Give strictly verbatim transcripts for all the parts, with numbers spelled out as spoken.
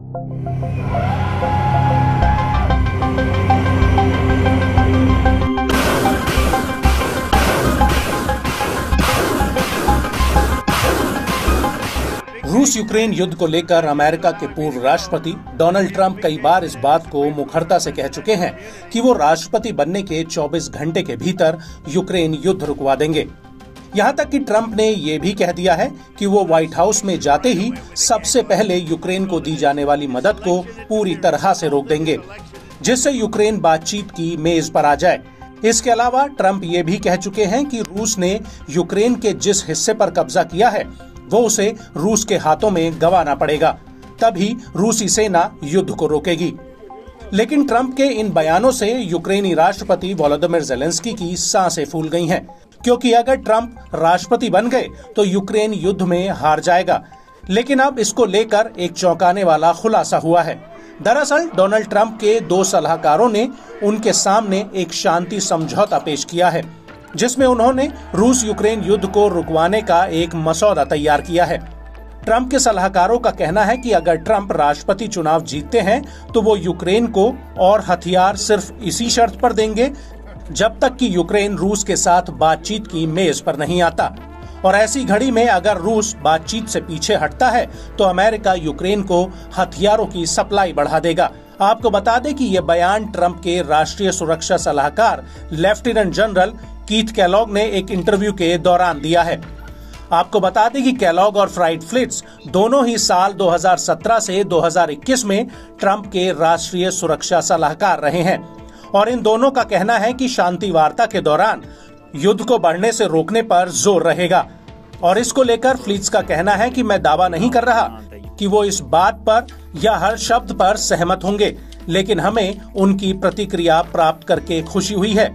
रूस यूक्रेन युद्ध को लेकर अमेरिका के पूर्व राष्ट्रपति डोनाल्ड ट्रंप कई बार इस बात को मुखरता से कह चुके हैं कि वो राष्ट्रपति बनने के चौबीस घंटे के भीतर यूक्रेन युद्ध रुकवा देंगे। यहाँ तक कि ट्रंप ने ये भी कह दिया है कि वो व्हाइट हाउस में जाते ही सबसे पहले यूक्रेन को दी जाने वाली मदद को पूरी तरह से रोक देंगे, जिससे यूक्रेन बातचीत की मेज पर आ जाए। इसके अलावा ट्रंप ये भी कह चुके हैं कि रूस ने यूक्रेन के जिस हिस्से पर कब्जा किया है वो उसे रूस के हाथों में गंवाना पड़ेगा, तभी रूसी सेना युद्ध को रोकेगी। लेकिन ट्रंप के इन बयानों से यूक्रेनी राष्ट्रपति वोलोदिमीर ज़ेलेंस्की की सांसें फूल गई हैं, क्योंकि अगर ट्रंप राष्ट्रपति बन गए तो यूक्रेन युद्ध में हार जाएगा। लेकिन अब इसको लेकर एक चौंकाने वाला खुलासा हुआ है। दरअसल डोनाल्ड ट्रंप के दो सलाहकारों ने उनके सामने एक शांति समझौता पेश किया है, जिसमें उन्होंने रूस यूक्रेन युद्ध को रुकवाने का एक मसौदा तैयार किया है। ट्रंप के सलाहकारों का कहना है कि अगर ट्रंप राष्ट्रपति चुनाव जीतते हैं तो वो यूक्रेन को और हथियार सिर्फ इसी शर्त पर देंगे जब तक कि यूक्रेन रूस के साथ बातचीत की मेज पर नहीं आता। और ऐसी घड़ी में अगर रूस बातचीत से पीछे हटता है तो अमेरिका यूक्रेन को हथियारों की सप्लाई बढ़ा देगा। आपको बता दें कि ये बयान ट्रंप के राष्ट्रीय सुरक्षा सलाहकार लेफ्टिनेंट जनरल कीथ केलॉग ने एक इंटरव्यू के दौरान दिया है। आपको बता दें कि केलॉग और फ्राइड फ्लिट्स दोनों ही साल दो हज़ार सत्रह से दो हज़ार इक्कीस में ट्रंप के राष्ट्रीय सुरक्षा सलाहकार रहे हैं और इन दोनों का कहना है कि शांति वार्ता के दौरान युद्ध को बढ़ने से रोकने पर जोर रहेगा। और इसको लेकर फ्लिट्स का कहना है कि मैं दावा नहीं कर रहा कि वो इस बात पर या हर शब्द पर सहमत होंगे, लेकिन हमें उनकी प्रतिक्रिया प्राप्त करके खुशी हुई है।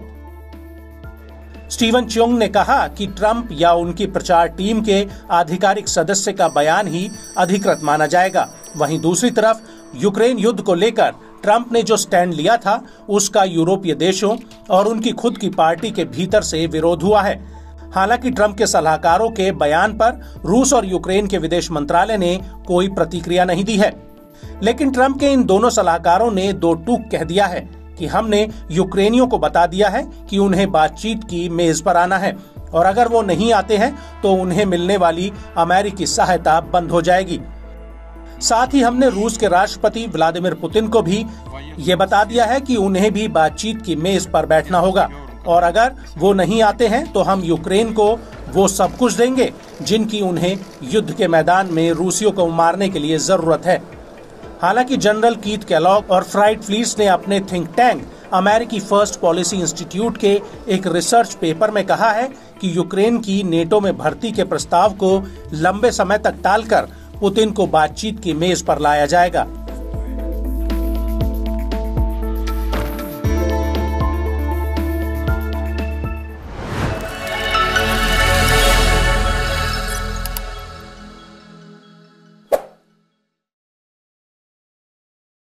स्टीवन च्योंग ने कहा कि ट्रंप या उनकी प्रचार टीम के आधिकारिक सदस्य का बयान ही अधिकृत माना जाएगा। वहीं दूसरी तरफ यूक्रेन युद्ध को लेकर ट्रंप ने जो स्टैंड लिया था उसका यूरोपीय देशों और उनकी खुद की पार्टी के भीतर से विरोध हुआ है। हालांकि ट्रंप के सलाहकारों के बयान पर रूस और यूक्रेन के विदेश मंत्रालय ने कोई प्रतिक्रिया नहीं दी है। लेकिन ट्रंप के इन दोनों सलाहकारों ने दो टूक कह दिया है कि हमने यूक्रेनियों को बता दिया है कि उन्हें बातचीत की मेज पर आना है और अगर वो नहीं आते हैं तो उन्हें मिलने वाली अमेरिकी सहायता बंद हो जाएगी। साथ ही हमने रूस के राष्ट्रपति व्लादिमीर पुतिन को भी ये बता दिया है कि उन्हें भी बातचीत की मेज पर बैठना होगा और अगर वो नहीं आते हैं तो हम यूक्रेन को वो सब कुछ देंगे जिनकी उन्हें युद्ध के मैदान में रूसियों को मारने के लिए जरूरत है। हालांकि जनरल कीथ केलॉग और फ्राइड फ्लिट्स ने अपने थिंक टैंक अमेरिकी फर्स्ट पॉलिसी इंस्टीट्यूट के एक रिसर्च पेपर में कहा है कि यूक्रेन की नेटो में भर्ती के प्रस्ताव को लंबे समय तक टालकर पुतिन को बातचीत की मेज पर लाया जाएगा।